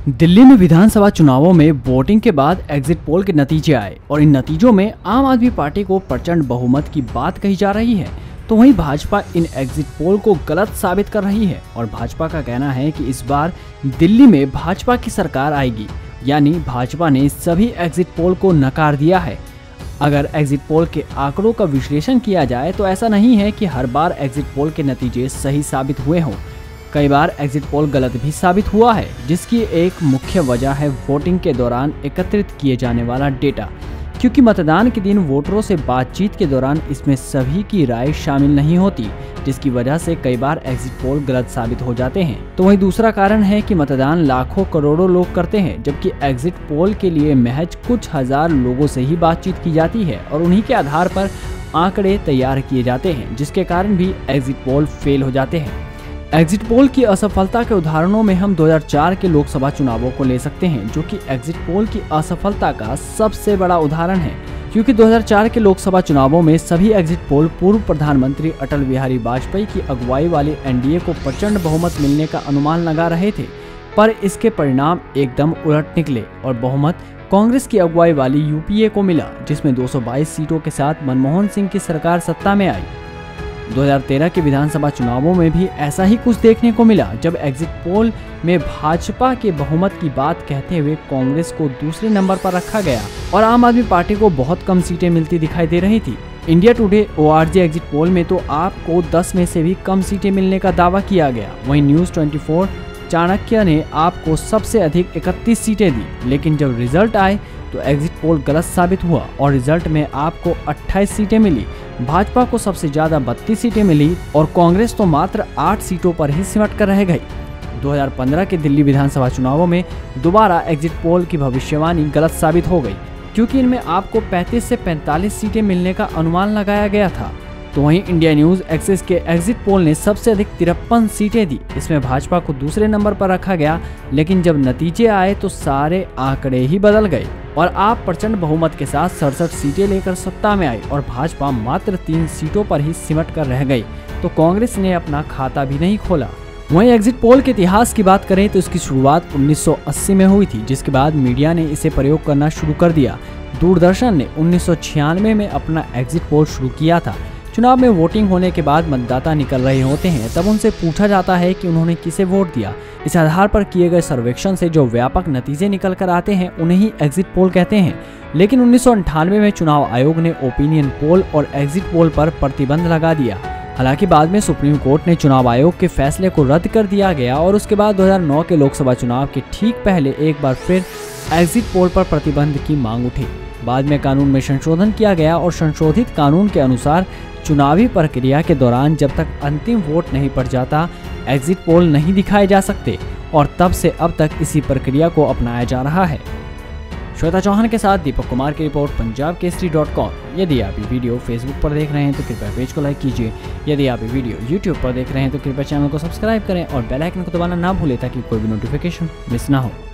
दिल्ली में विधानसभा चुनावों में वोटिंग के बाद एग्जिट पोल के नतीजे आए और इन नतीजों में आम आदमी पार्टी को प्रचंड बहुमत की बात कही जा रही है, तो वहीं भाजपा इन एग्जिट पोल को गलत साबित कर रही है और भाजपा का कहना है कि इस बार दिल्ली में भाजपा की सरकार आएगी। यानी भाजपा ने सभी एग्जिट पोल को नकार दिया है। अगर एग्जिट पोल के आंकड़ों का विश्लेषण किया जाए तो ऐसा नहीं है कि हर बार एग्जिट पोल के नतीजे सही साबित हुए हों। कई बार एग्जिट पोल गलत भी साबित हुआ है, जिसकी एक मुख्य वजह है वोटिंग के दौरान एकत्रित किए जाने वाला डेटा, क्योंकि मतदान के दिन वोटरों से बातचीत के दौरान इसमें सभी की राय शामिल नहीं होती, जिसकी वजह से कई बार एग्जिट पोल गलत साबित हो जाते हैं। तो वहीं दूसरा कारण है कि मतदान लाखों करोड़ों लोग करते हैं, जबकि एग्जिट पोल के लिए महज कुछ हजार लोगों से ही बातचीत की जाती है और उन्हीं के आधार पर आंकड़े तैयार किए जाते हैं, जिसके कारण भी एग्जिट पोल फेल हो जाते हैं। एग्जिट पोल की असफलता के उदाहरणों में हम 2004 के लोकसभा चुनावों को ले सकते हैं, जो कि एग्जिट पोल की असफलता का सबसे बड़ा उदाहरण है, क्योंकि 2004 के लोकसभा चुनावों में सभी एग्जिट पोल पूर्व प्रधानमंत्री अटल बिहारी वाजपेयी की अगुवाई वाली एनडीए को प्रचंड बहुमत मिलने का अनुमान लगा रहे थे, पर इसके परिणाम एकदम उलट निकले और बहुमत कांग्रेस की अगुवाई वाली यूपीए को मिला, जिसमें 222 सीटों के साथ मनमोहन सिंह की सरकार सत्ता में आई। 2013 के विधानसभा चुनावों में भी ऐसा ही कुछ देखने को मिला, जब एग्जिट पोल में भाजपा के बहुमत की बात कहते हुए कांग्रेस को दूसरे नंबर पर रखा गया और आम आदमी पार्टी को बहुत कम सीटें मिलती दिखाई दे रही थी। India Today ORG exit poll में तो आपको 10 में से भी कम सीटें मिलने का दावा किया गया। वहीं न्यूज 24 चाणक्य ने आपको सबसे अधिक 31 सीटें दी, लेकिन जब रिजल्ट आए तो एग्जिट पोल गलत साबित हुआ और रिजल्ट में आपको 28 सीटें मिली। भाजपा को सबसे ज्यादा 32 सीटें मिली और कांग्रेस तो मात्र 8 सीटों पर ही सिमट कर रह गई। 2015 के दिल्ली विधानसभा चुनावों में दोबारा एग्जिट पोल की भविष्यवाणी गलत साबित हो गई, क्योंकि इनमें आपको 35 से 45 सीटें मिलने का अनुमान लगाया गया था। तो वहीं इंडिया न्यूज एक्सेस के एग्जिट पोल ने सबसे अधिक 53 सीटें दी। इसमें भाजपा को दूसरे नंबर पर रखा गया, लेकिन जब नतीजे आए तो सारे आंकड़े ही बदल गए और आप प्रचंड बहुमत के साथ 67 सीटें लेकर सत्ता में आई और भाजपा मात्र 3 सीटों पर ही सिमट कर रह गई। तो कांग्रेस ने अपना खाता भी नहीं खोला। वहीं एग्जिट पोल के इतिहास की बात करें तो इसकी शुरुआत 1980 में हुई थी, जिसके बाद मीडिया ने इसे प्रयोग करना शुरू कर दिया। दूरदर्शन ने 1996 में अपना एग्जिट पोल शुरू किया था। चुनाव में वोटिंग होने के बाद मतदाता निकल रहे होते हैं, तब उनसे पूछा जाता है कि उन्होंने किसे वोट दिया। इस आधार पर किए गए सर्वेक्षण से जो व्यापक नतीजे निकल कर आते हैं उन्हें ही एग्जिट पोल कहते हैं। लेकिन 1998 में चुनाव आयोग ने ओपिनियन पोल और एग्जिट पोल पर प्रतिबंध लगा दिया। हालांकि बाद में सुप्रीम कोर्ट ने चुनाव आयोग के फैसले को रद्द कर दिया गया और उसके बाद 2009 के लोकसभा चुनाव के ठीक पहले एक बार फिर एग्जिट पोल पर प्रतिबंध की मांग उठी। बाद में कानून में संशोधन किया गया और संशोधित कानून के अनुसार चुनावी प्रक्रिया के दौरान जब तक अंतिम वोट नहीं पड़ जाता, एग्जिट पोल नहीं दिखाए जा सकते और तब से अब तक इसी प्रक्रिया को अपनाया जा रहा है। श्वेता चौहान के साथ दीपक कुमार की रिपोर्ट, punjabkesari.com। यदि आप ये वीडियो फेसबुक पर देख रहे हैं तो कृपया पेज को लाइक कीजिए। यदि आप ये वीडियो यूट्यूब पर देख रहे हैं तो कृपया चैनल को सब्सक्राइब करें और बेल आइकन को दबाना ना भूलें ताकि कोई भी नोटिफिकेशन मिस ना हो।